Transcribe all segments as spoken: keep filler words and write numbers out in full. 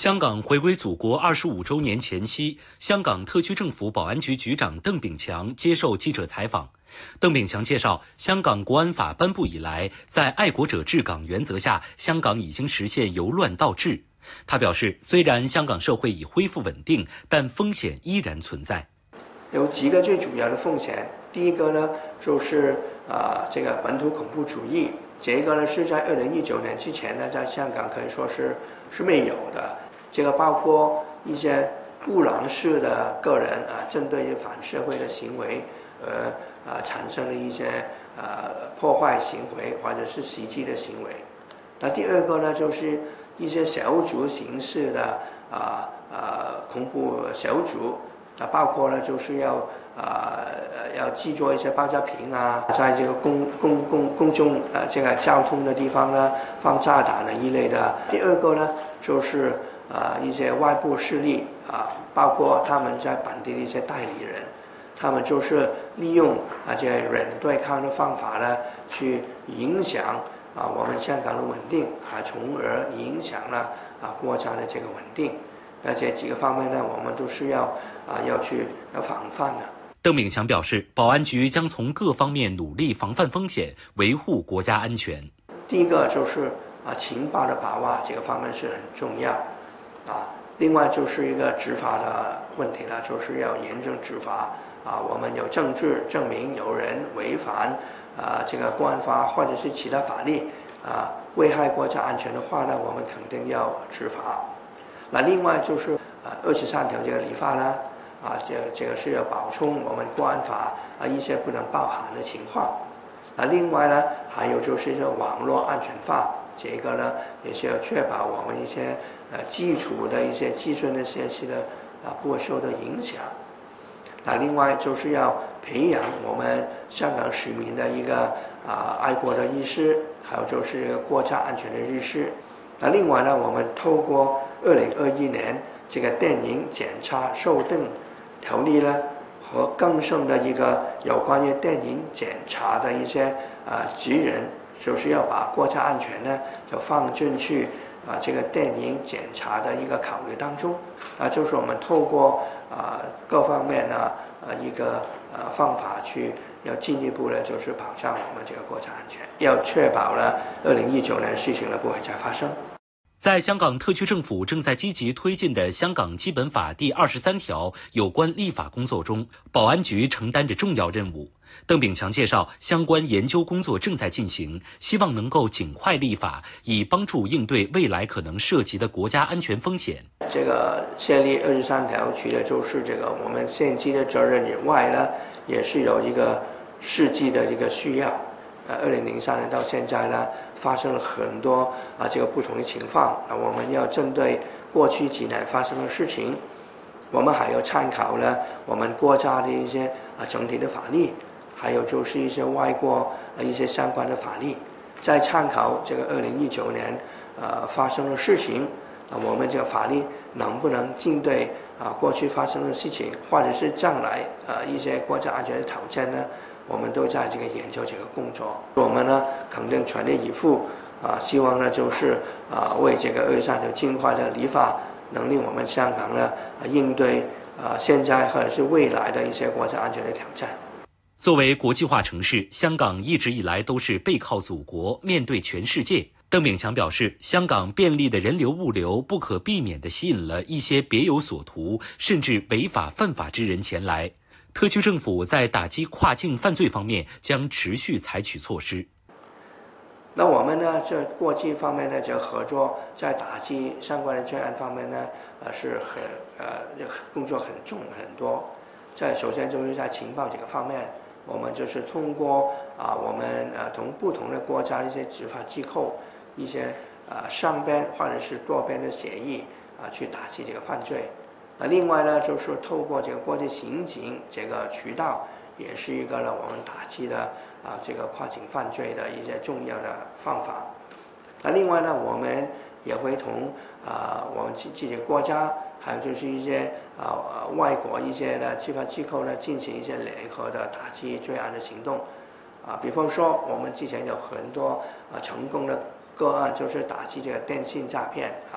香港回归祖国二十五周年前夕，香港特区政府保安局局长邓炳强接受记者采访。邓炳强介绍，香港国安法颁布以来，在爱国者治港原则下，香港已经实现由乱到治。他表示，虽然香港社会已恢复稳定，但风险依然存在。 有几个最主要的风险，第一个呢，就是啊、呃，这个本土恐怖主义，这个呢是在二零一九年之前呢，在香港可以说是是没有的。这个包括一些不良式的个人啊，针对反社会的行为，呃啊产生了一些呃破坏行为或者是袭击的行为。那第二个呢，就是一些小组形式的啊啊恐怖小组，啊包括呢就是要啊要制作一些爆炸品啊，在这个公公公公众呃这个交通的地方呢放炸弹的一类的。第二个呢就是。啊、呃，一些外部势力啊，包括他们在本地的一些代理人，他们就是利用啊这人对抗的方法呢，去影响啊我们香港的稳定，啊，从而影响了啊国家的这个稳定。那这几个方面呢，我们都是要啊要去要防范的。 邓炳强表示，保安局将从各方面努力防范风险，维护国家安全。 第一个就是啊情报的把握，这个方面是很重要。啊，另外就是一个执法的问题了，就是要严正执法啊。我们有证据证明有人违反啊这个国安法或者是其他法律啊，危害国家安全的话呢，我们肯定要执法。那另外就是啊二十三条这个立法呢，啊这这个是要补充我们国安法啊一些不能包含的情况。那另外呢，还有就是这个网络安全法，这个呢也是要确保我们一些。呃，基础的一些计算的信息的啊不会受到影响。那另外就是要培养我们香港市民的一个啊爱国的意识，还有就是一个国家安全的意识。那另外呢，我们透过二零二一年这个电影检查修订条例呢，和更深的一个有关于电影检查的一些啊指引，就是要把国家安全呢就放进去。啊，这个电影检查的一个考虑当中，啊，就是我们透过啊各方面呢，啊一个呃方法去要进一步的，就是保障我们这个国家安全，要确保了二零一九年事情呢不会再发生。 在香港特区政府正在积极推进的《香港基本法》第二十三条有关立法工作中，保安局承担着重要任务。邓炳强介绍，相关研究工作正在进行，希望能够尽快立法，以帮助应对未来可能涉及的国家安全风险。 这个设立二十三条，除了就是这个我们现际的责任以外呢，也是有一个实际的一个需要。呃，二零零三年到现在呢，发生了很多啊这个不同的情况。啊，我们要针对过去几年发生的事情，我们还要参考呢我们国家的一些啊整体的法律。还有就是一些外国呃一些相关的法律，再参考这个二零一九年呃发生的事情，啊我们这个法律能不能应对啊过去发生的事情，或者是将来呃一些国家安全的挑战呢？我们都在这个研究这个工作。我们呢肯定全力以赴啊，希望呢就是啊为这个二十三条尽快的立法，能令我们香港呢应对啊现在或者是未来的一些国家安全的挑战。 作为国际化城市，香港一直以来都是背靠祖国，面对全世界。邓炳强表示，香港便利的人流物流不可避免地吸引了一些别有所图，甚至违法犯法之人前来。特区政府在打击跨境犯罪方面将持续采取措施。 那我们呢，在国际方面呢，这合作在打击相关的罪案方面呢，呃，是很呃工作很重很多。在首先就是在情报这个方面。我们就是通过啊，我们呃同不同的国家的一些执法机构，一些啊双边或者是多边的协议啊，去打击这个犯罪。那另外呢，就是透过这个国际刑警这个渠道，也是一个呢我们打击的啊这个跨境犯罪的一些重要的方法。那另外呢，我们也会同啊我们这这些国家。还有就是一些啊、呃、外国一些的执法机构呢，进行一些联合的打击罪案的行动，啊，比方说我们之前有很多啊成功的个案，就是打击这个电信诈骗啊，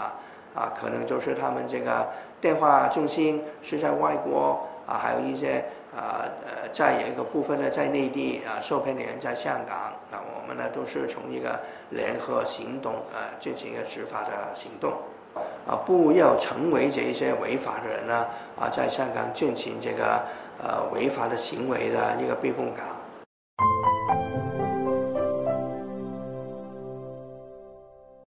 啊，可能就是他们这个电话中心是在外国啊，还有一些啊呃，在有一个部分呢在内地啊，受骗的人在香港，那我们呢都是从一个联合行动呃进行一个执法的行动。啊，不要成为这一些违法的人呢，啊，在香港进行这个呃违法的行为的一个避风港。